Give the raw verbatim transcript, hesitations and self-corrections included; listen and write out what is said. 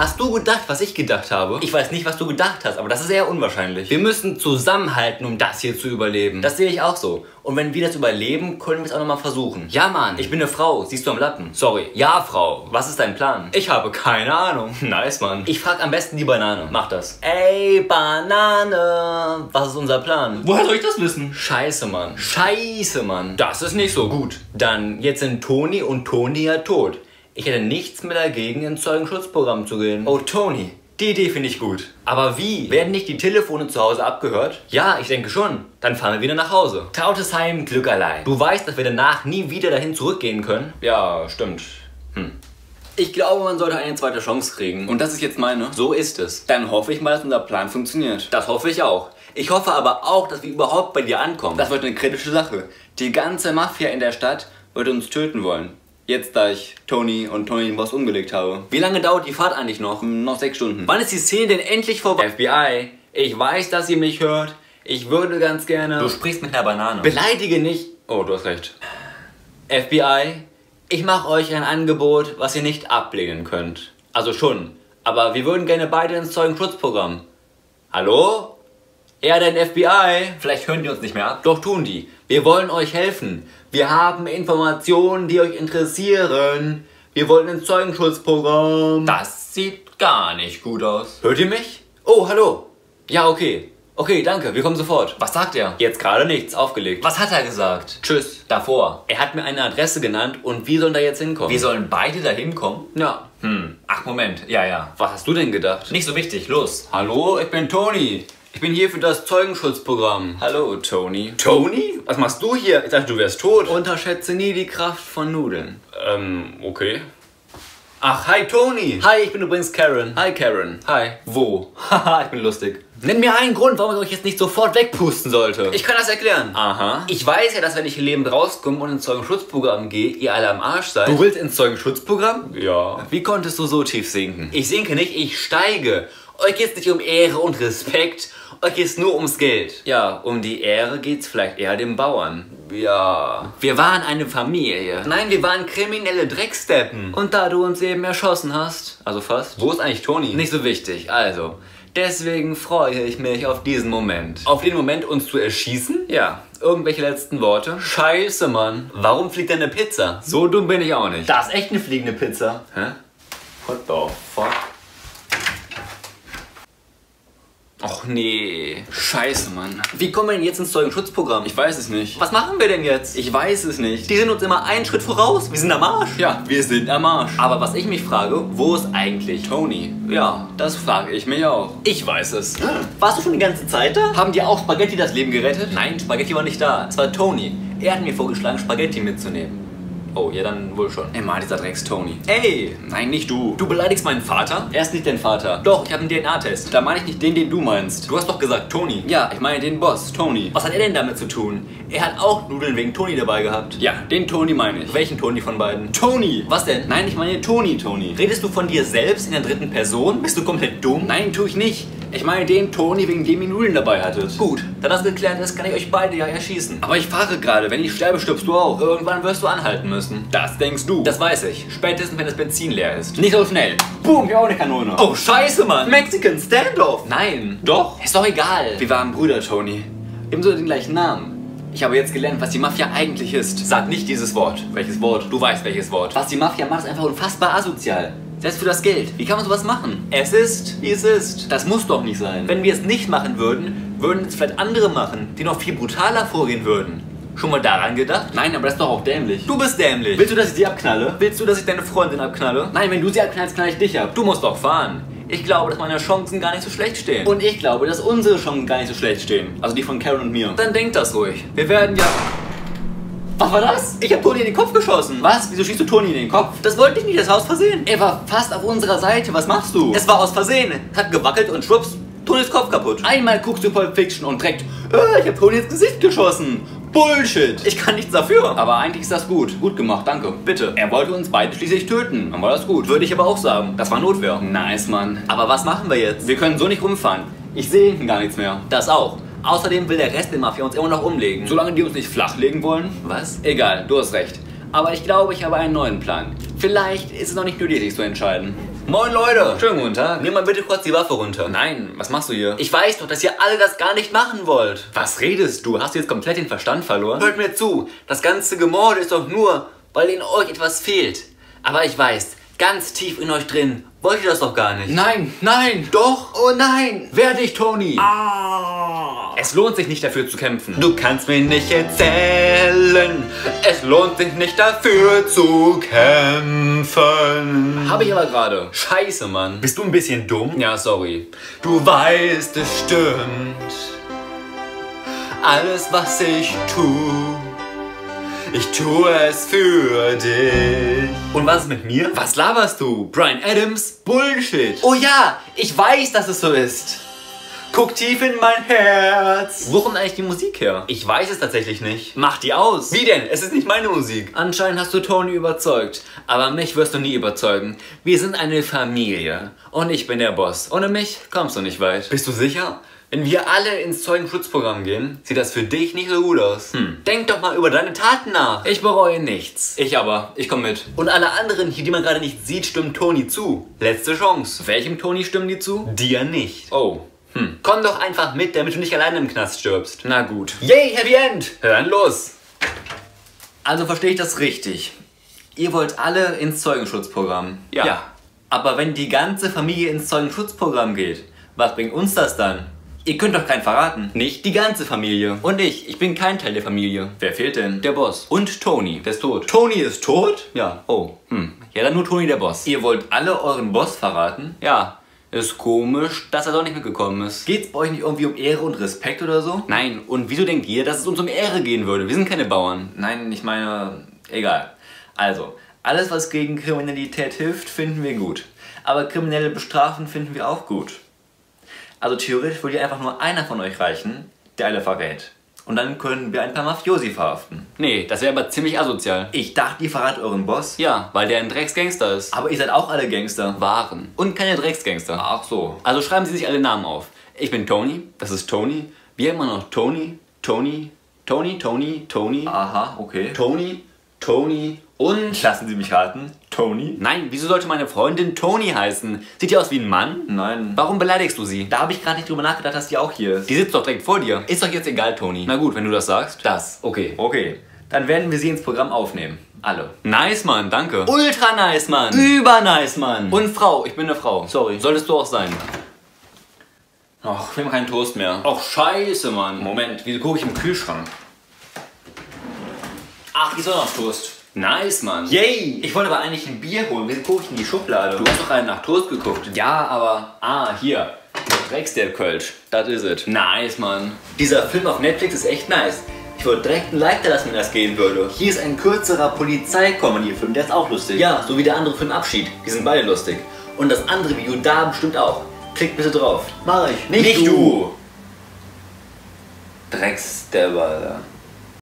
Hast du gedacht, was ich gedacht habe? Ich weiß nicht, was du gedacht hast, aber das ist eher unwahrscheinlich. Wir müssen zusammenhalten, um das hier zu überleben. Das sehe ich auch so. Und wenn wir das überleben, können wir es auch nochmal versuchen. Ja, Mann. Ich bin eine Frau. Siehst du am Lappen? Sorry. Ja, Frau. Was ist dein Plan? Ich habe keine Ahnung. Nice, Mann. Ich frag am besten die Banane. Mach das. Ey, Banane. Was ist unser Plan? Woher soll ich das wissen? Scheiße, Mann. Scheiße, Mann. Das ist nicht so gut. Dann, jetzt sind Toni und Toni ja tot. Ich hätte nichts mehr dagegen, ins Zeugenschutzprogramm zu gehen. Oh, Toni. Die Idee finde ich gut. Aber wie? Werden nicht die Telefone zu Hause abgehört? Ja, ich denke schon. Dann fahren wir wieder nach Hause. Trautes Heim, Glück allein. Du weißt, dass wir danach nie wieder dahin zurückgehen können? Ja, stimmt. Hm. Ich glaube, man sollte eine zweite Chance kriegen. Und das ist jetzt meine. So ist es. Dann hoffe ich mal, dass unser Plan funktioniert. Das hoffe ich auch. Ich hoffe aber auch, dass wir überhaupt bei dir ankommen. Das wird eine kritische Sache. Die ganze Mafia in der Stadt wird uns töten wollen. Jetzt, da ich Toni und Toni den Boss umgelegt habe. Wie lange dauert die Fahrt eigentlich noch? Noch sechs Stunden. Wann ist die Szene denn endlich vorbei? F B I, ich weiß, dass ihr mich hört. Ich würde ganz gerne... Du sprichst mit einer Banane. Beleidige nicht. Oh, du hast recht. F B I, ich mache euch ein Angebot, was ihr nicht ablehnen könnt. Also schon. Aber wir würden gerne beide ins Zeugenschutzprogramm. Hallo? Ja, denn F B I. Vielleicht hören die uns nicht mehr ab. Doch tun die. Wir wollen euch helfen. Wir haben Informationen, die euch interessieren. Wir wollen ins Zeugenschutzprogramm. Das sieht gar nicht gut aus. Hört ihr mich? Oh, hallo. Ja, okay. Okay, danke, wir kommen sofort. Was sagt er? Jetzt gerade nichts, aufgelegt. Was hat er gesagt? Tschüss. Davor. Er hat mir eine Adresse genannt und wir sollen da jetzt hinkommen. Wir sollen beide da hinkommen? Ja. Hm. Ach, Moment. Ja, ja. Was hast du denn gedacht? Nicht so wichtig, los. Hallo, ich bin Toni. Ich bin hier für das Zeugenschutzprogramm. Hallo, Toni. Toni? Was machst du hier? Ich dachte, du wärst tot. Unterschätze nie die Kraft von Nudeln. Ähm, okay. Ach, hi, Toni. Hi, ich bin übrigens Karen. Hi, Karen. Hi. Wo? Haha, ich bin lustig. Nenn mir einen Grund, warum ich euch jetzt nicht sofort wegpusten sollte. Ich kann das erklären. Aha. Ich weiß ja, dass wenn ich hier lebend rauskomme und ins Zeugenschutzprogramm gehe, ihr alle am Arsch seid. Du willst ins Zeugenschutzprogramm? Ja. Wie konntest du so tief sinken? Ich sinke nicht, ich steige. Euch geht's nicht um Ehre und Respekt, euch geht's nur ums Geld. Ja, um die Ehre geht's vielleicht eher dem Bauern. Ja. Wir waren eine Familie. Nein, wir waren kriminelle Drecksteppen. Und da du uns eben erschossen hast, also fast. Wo ist eigentlich Toni? Nicht so wichtig, also. Deswegen freue ich mich auf diesen Moment. Auf den Moment, uns zu erschießen? Ja. Irgendwelche letzten Worte? Scheiße, Mann. Warum fliegt denn eine Pizza? So dumm bin ich auch nicht. Da ist echt eine fliegende Pizza. Hä? What the fuck? Och nee. Scheiße, Mann. Wie kommen wir denn jetzt ins Zeugenschutzprogramm? Ich weiß es nicht. Was machen wir denn jetzt? Ich weiß es nicht. Die sind uns immer einen Schritt voraus. Wir sind am Arsch. Ja, wir sind am Arsch. Aber was ich mich frage, wo ist eigentlich Toni? Ja, das frage ich mich auch. Ich weiß es. Warst du schon die ganze Zeit da? Haben dir auch Spaghetti das Leben gerettet? Nein, Spaghetti war nicht da. Es war Toni. Er hat mir vorgeschlagen, Spaghetti mitzunehmen. Oh, ja, dann wohl schon. Immer dieser Drecks-Toni. Ey! Nein, nicht du. Du beleidigst meinen Vater? Er ist nicht dein Vater. Doch, ich habe einen D N A-Test. Da meine ich nicht den, den du meinst. Du hast doch gesagt Toni. Ja, ich meine den Boss, Toni. Was hat er denn damit zu tun? Er hat auch Nudeln wegen Toni dabei gehabt. Ja, den Toni meine ich. Welchen Toni von beiden? Toni! Was denn? Nein, ich meine Toni, Toni. Redest du von dir selbst in der dritten Person? Bist du komplett dumm? Nein, tue ich nicht. Ich meine den Toni, wegen dem ihr Nudeln dabei hattet. Gut, da das geklärt ist, kann ich euch beide ja erschießen. Aber ich fahre gerade. Wenn ich sterbe, stirbst du auch. Irgendwann wirst du anhalten müssen. Das denkst du. Das weiß ich. Spätestens, wenn das Benzin leer ist. Nicht so schnell. Boom, hier auch eine Kanone. Oh, scheiße, Mann. Mexican Standoff. Nein. Doch. Ist doch egal. Wir waren Brüder, Toni. Ebenso den gleichen Namen. Ich habe jetzt gelernt, was die Mafia eigentlich ist. Sag nicht dieses Wort. Welches Wort? Du weißt welches Wort. Was die Mafia macht, ist einfach unfassbar asozial. Selbst für das Geld. Wie kann man sowas machen? Es ist, wie es ist. Das muss doch nicht sein. Wenn wir es nicht machen würden, würden es vielleicht andere machen, die noch viel brutaler vorgehen würden. Schon mal daran gedacht? Nein, aber das ist doch auch dämlich. Du bist dämlich. Willst du, dass ich sie abknalle? Willst du, dass ich deine Freundin abknalle? Nein, wenn du sie abknallst, knall ich dich ab. Du musst doch fahren. Ich glaube, dass meine Chancen gar nicht so schlecht stehen. Und ich glaube, dass unsere Chancen gar nicht so schlecht stehen. Also die von Karen und mir. Dann denk das ruhig. Wir werden ja... Was war das? Ich habe Toni in den Kopf geschossen. Was? Wieso schießt du Toni in den Kopf? Das wollte ich nicht, das war aus Versehen. Er war fast auf unserer Seite. Was machst du? Es war aus Versehen. Hat gewackelt und schwupps, Tonis Kopf kaputt. Einmal guckst du Pulp Fiction und direkt, äh, ich habe Toni ins Gesicht geschossen. Bullshit. Ich kann nichts dafür. Aber eigentlich ist das gut. Gut gemacht, danke. Bitte. Er wollte uns beide schließlich töten. Dann war das gut. Würde ich aber auch sagen. Das war Notwehr. Nice, Mann. Aber was machen wir jetzt? Wir können so nicht rumfahren. Ich sehe hinten gar nichts mehr. Das auch. Außerdem will der Rest der Mafia uns immer noch umlegen. Solange die uns nicht flachlegen wollen. Was? Egal, du hast recht. Aber ich glaube, ich habe einen neuen Plan. Vielleicht ist es noch nicht nötig, sich zu entscheiden. Moin Leute! Schönen guten Tag. Nimm mal bitte kurz die Waffe runter. Nein, was machst du hier? Ich weiß doch, dass ihr alle das gar nicht machen wollt. Was redest du? Hast du jetzt komplett den Verstand verloren? Hört mir zu, das ganze Gemorde ist doch nur, weil in euch etwas fehlt. Aber ich weiß, ganz tief in euch drin wollt ihr das doch gar nicht. Nein, nein! Doch, oh nein! Wehr dich, Tony! Ah. Es lohnt sich nicht dafür zu kämpfen. Du kannst mir nicht erzählen, es lohnt sich nicht dafür zu kämpfen. Habe ich aber gerade. Scheiße, Mann. Bist du ein bisschen dumm? Ja, sorry. Du weißt, es stimmt. Alles, was ich tue, ich tue es für dich. Und was ist mit mir? Was laberst du? Bryan Adams? Bullshit. Oh ja, ich weiß, dass es so ist. Guck tief in mein Herz. Wo kommt eigentlich die Musik her? Ich weiß es tatsächlich nicht. Mach die aus. Wie denn? Es ist nicht meine Musik. Anscheinend hast du Tony überzeugt. Aber mich wirst du nie überzeugen. Wir sind eine Familie. Und ich bin der Boss. Ohne mich kommst du nicht weit. Bist du sicher? Wenn wir alle ins Zeugenschutzprogramm gehen, sieht das für dich nicht so gut aus. Hm. Denk doch mal über deine Taten nach. Ich bereue nichts. Ich aber. Ich komm mit. Und alle anderen hier, die man gerade nicht sieht, stimmen Tony zu. Letzte Chance. Welchem Tony stimmen die zu? Dir nicht. Oh. Hm. Komm doch einfach mit, damit du nicht alleine im Knast stirbst. Na gut. Yay, Happy End! Hören los. Also verstehe ich das richtig. Ihr wollt alle ins Zeugenschutzprogramm. Ja. ja. Aber wenn die ganze Familie ins Zeugenschutzprogramm geht, was bringt uns das dann? Ihr könnt doch keinen verraten. Nicht die ganze Familie. Und ich, ich bin kein Teil der Familie. Wer fehlt denn? Der Boss. Und Tony. Der ist tot. Tony ist tot? Ja. Oh. Hm. Ja, dann nur Tony der Boss. Ihr wollt alle euren Boss verraten? Ja. Ist komisch, dass er doch nicht mitgekommen ist. Geht's bei euch nicht irgendwie um Ehre und Respekt oder so? Nein, und wieso denkt ihr, dass es uns um Ehre gehen würde? Wir sind keine Bauern. Nein, ich meine, egal. Also, alles was gegen Kriminalität hilft, finden wir gut. Aber Kriminelle bestrafen finden wir auch gut. Also theoretisch würde einfach nur einer von euch reichen, der alle verrät. Und dann können wir ein paar Mafiosi verhaften. Nee, das wäre aber ziemlich asozial. Ich dachte, ihr verratet euren Boss. Ja, weil der ein Drecksgangster ist. Aber ihr seid auch alle Gangster. Waren. Und keine Drecksgangster. Ach so. Also schreiben Sie sich alle Namen auf. Ich bin Tony, das ist Tony. Wir haben immer noch Tony, Tony, Tony, Tony, Tony. Aha, okay. Tony, Tony und... Lassen Sie mich raten. Tony? Nein, wieso sollte meine Freundin Tony heißen? Sieht die aus wie ein Mann? Nein. Warum beleidigst du sie? Da habe ich gerade nicht drüber nachgedacht, dass die auch hier ist. Die sitzt doch direkt vor dir. Ist doch jetzt egal, Tony. Na gut, wenn du das sagst. Das. Okay. Okay. Dann werden wir sie ins Programm aufnehmen. Alle. Nice, Mann, danke. Ultra nice, Mann. Über nice, Mann. Und Frau, ich bin eine Frau. Sorry. Solltest du auch sein. Ach, wir haben keinen Toast mehr. Ach, scheiße, Mann. Moment, wieso gucke ich im Kühlschrank? Ach, hier ist auch noch Toast. Nice, Mann. Yay! Ich wollte aber eigentlich ein Bier holen. Wieso gucke ich in die Schublade? Du hast doch einen nach Toast geguckt. Ja, aber... Ah, hier. Dreckst der Kölsch. Das is it. Nice, Mann. Dieser Film auf Netflix ist echt nice. Ich würde direkt ein Like da lassen, wenn das gehen würde. Hier ist ein kürzerer Polizei-Comedy-Film, der ist auch lustig. Ja, so wie der andere Film Abschied. Die sind beide lustig. Und das andere Video da bestimmt auch. Klickt bitte drauf. Mach ich. Nicht, Nicht du. du. Drecksdebber.